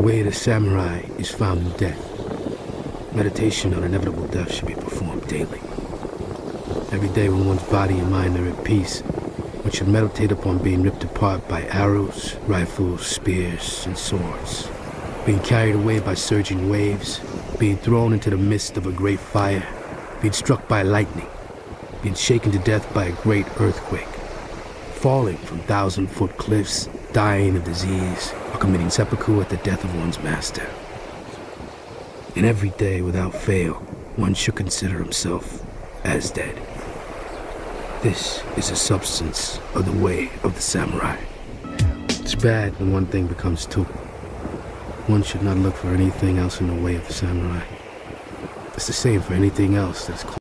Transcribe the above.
way of the samurai is found in death. Meditation on inevitable death should be performed daily. Every day when one's body and mind are at peace, one should meditate upon being ripped apart by arrows, rifles, spears, and swords, being carried away by surging waves, being thrown into the midst of a great fire, being struck by lightning, being shaken to death by a great earthquake, falling from 1,000-foot cliffs, dying of disease, or committing seppuku at the death of one's master. And every day, without fail, one should consider himself as dead. This is the substance of the way of the samurai. It's bad when one thing becomes two. One should not look for anything else in the way of the samurai. It's the same for anything else that's close.